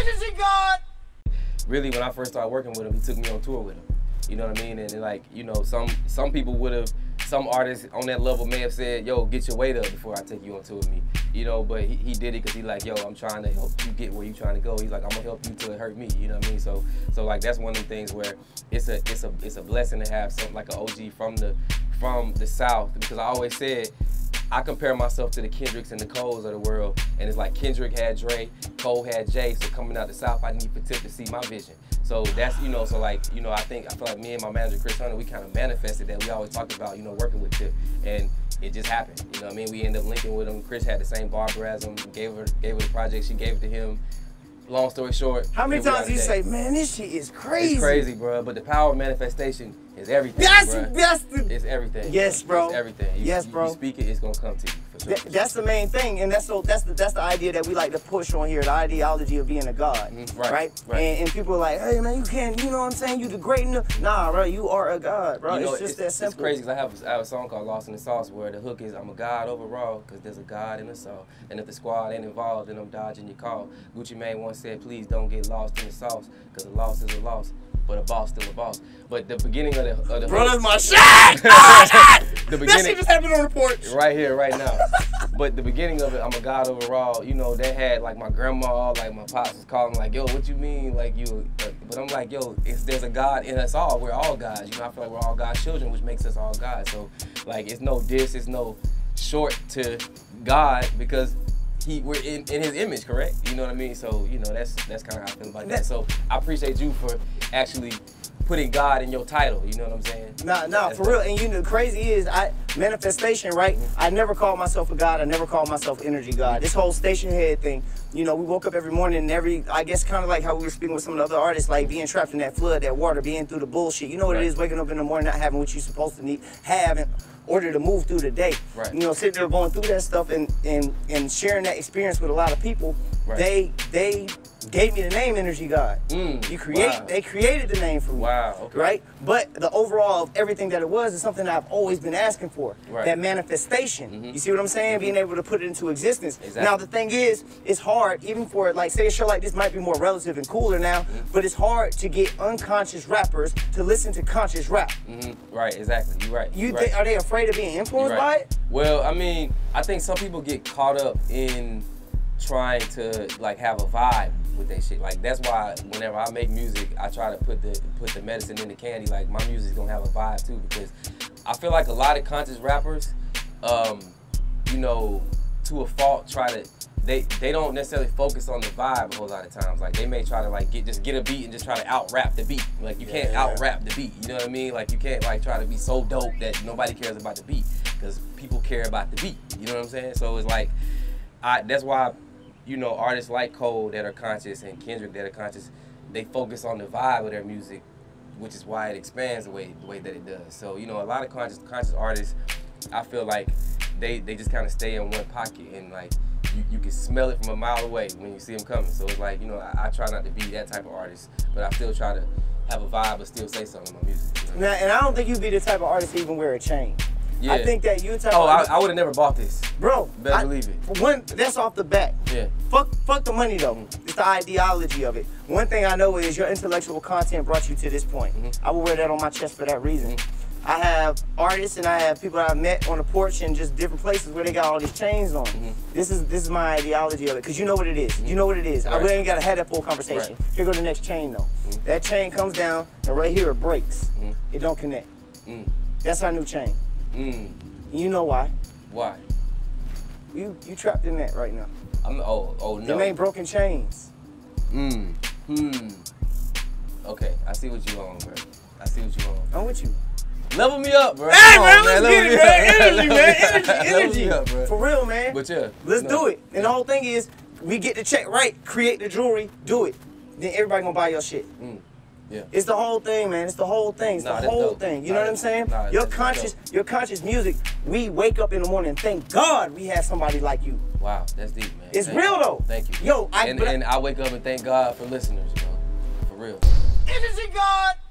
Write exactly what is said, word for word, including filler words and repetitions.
Energy God! Really, when I first started working with him, he took me on tour with him. You know what I mean? And, and like, you know, some some people would have, some artists on that level may have said, yo, get your weight up before I take you on tour with me. You know, but he, he did it because he like, yo, I'm trying to help you get where you trying to go. He's like, I'm gonna help you till it hurt me. You know what I mean? So, so like that's one of the things where it's a it's a it's a blessing to have something like an O G from the from the South, because I always said, I compare myself to the Kendricks and the Coles of the world, and it's like Kendrick had Dre, Cole had Jay, so coming out the South, I need for Tip to see my vision. So that's, you know, so like, you know, I think, I feel like me and my manager, Chris Hunter, we kind of manifested that. We always talked about, you know, working with Tip, and it just happened. You know what I mean? We ended up linking with him. Chris had the same barber as him, gave her, gave her the project, she gave it to him. Long story short. How many times do you say, man, this shit is crazy? It's crazy, bro, but the power of manifestation is everything, That's, bro. that's the... It's everything. Yes, bro. It's everything. You, yes, you, bro. You speak it, it's gonna come to you. For sure. Th that's the main thing, and that's so that's the that's the idea that we like to push on here, the ideology of being a god, mm-hmm. right? Right. right. And, and people are like, hey man, you can't, you know what I'm saying? You the great enough. Nah, bro, you are a god, bro. You know, it's just it's, that simple. It's crazy because I have, I have a song called Lost in the Sauce where the hook is, I'm a god overall because there's a god in the sauce. And if the squad ain't involved, then I'm dodging your call. Gucci Mane once said, please don't get lost in the sauce because a loss is a loss, but a boss still a boss. But the beginning of the, of the bro, hook, that's my shit! Oh, shit! the beginning, that shit just happened on the porch. Right here, right now. But the beginning of it, I'm a god overall, you know, that had like my grandma, like my pops was calling like, yo, what you mean, like you, but I'm like, yo, it's, there's a God in us all, we're all gods, you know, I feel like we're all God's children, which makes us all gods, so like, it's no diss, it's no short to God, because he, we're in, in his image, correct? You know what I mean? So, you know, that's that's kind of how I feel about that, so I appreciate you for actually putting God in your title, you know what I'm saying? Nah, nah, for real. And you know, the crazy is, I manifestation, right? Mm-hmm. I never called myself a god. I never called myself energy god. This whole station head thing, you know, we woke up every morning and every, I guess kind of like how we were speaking with some of the other artists, like being trapped in that flood, that water, being through the bullshit. You know what right. it is, waking up in the morning, not having what you're supposed to need, have in order to move through the day. Right. You know, sitting there going through that stuff and, and, and sharing that experience with a lot of people, right. they, they, gave me the name Energy God. Mm, you create, wow. They created the name for me. Wow, okay. Right? But the overall of everything that it was is something that I've always been asking for. Right. That manifestation. Mm-hmm. You see what I'm saying? Mm-hmm. Being able to put it into existence. Exactly. Now the thing is, it's hard, even for like, say a show like this might be more relative and cooler now, mm-hmm. but it's hard to get unconscious rappers to listen to conscious rap. Mm-hmm. Right, exactly. You're right. You You're think, right. Are they afraid of being influenced right. by it? Well, I mean, I think some people get caught up in trying to like have a vibe with that shit. Like that's why whenever I make music, I try to put the put the medicine in the candy. Like my music's gonna have a vibe too, because I feel like a lot of conscious rappers, um, you know, to a fault, try to they they don't necessarily focus on the vibe a whole lot of times. Like they may try to like get just get a beat and just try to out rap the beat. Like you can't yeah. out rap the beat. You know what I mean? Like you can't like try to be so dope that nobody cares about the beat, because people care about the beat. You know what I'm saying? So it's like I that's why. You know, artists like Cole that are conscious and Kendrick that are conscious, they focus on the vibe of their music, which is why it expands the way the way that it does. So, you know, a lot of conscious conscious artists, I feel like they, they just kind of stay in one pocket, and like you, you can smell it from a mile away when you see them coming. So it's like, you know, I, I try not to be that type of artist, but I still try to have a vibe but still say something in my music. You know? Now, and I don't think you'd be the type of artist to even wear a chain. Yeah. I think that you type Oh, of I, I would have never bought this. Bro, better I, believe it. For one, that's off the bat. Yeah. Fuck, fuck the money though. Mm-hmm. It's the ideology of it. One thing I know is your intellectual content brought you to this point. Mm-hmm. I will wear that on my chest for that reason. Mm-hmm. I have artists and I have people that I've met on the porch and just different places where they got all these chains on. Mm-hmm. This is this is my ideology of it, because you know what it is. Mm-hmm. You know what it is. Right. I really ain't got to have that full conversation. Right. Here go the next chain though. Mm-hmm. That chain comes down and right here it breaks. Mm-hmm. It don't connect. Mm-hmm. That's our new chain. Mm. You know why? Why? You you trapped in that right now. I'm oh oh no. Them ain't broken chains. Hmm. Hmm. Okay, I see what you on, bro. I see what you on. I'm with you. Level me up, bro. Hey, Come man, on, let's man. get it, man. Energy, man. Energy, Level energy. me up, bro. For real, man. But yeah. Let's no. do it. And the whole thing is, we get the check right, create the jewelry, do it. Then everybody gonna buy your shit. Mm. Yeah. It's the whole thing, man. It's the whole thing. It's nah, the whole dope. thing. You nah, know what I'm saying? Nah, your conscious, dope. your conscious music. We wake up in the morning and thank God we have somebody like you. Wow, that's deep, man. It's thank real you. though. Thank you. Yo, I and, and I wake up and thank God for listeners, bro. For real. Energy God.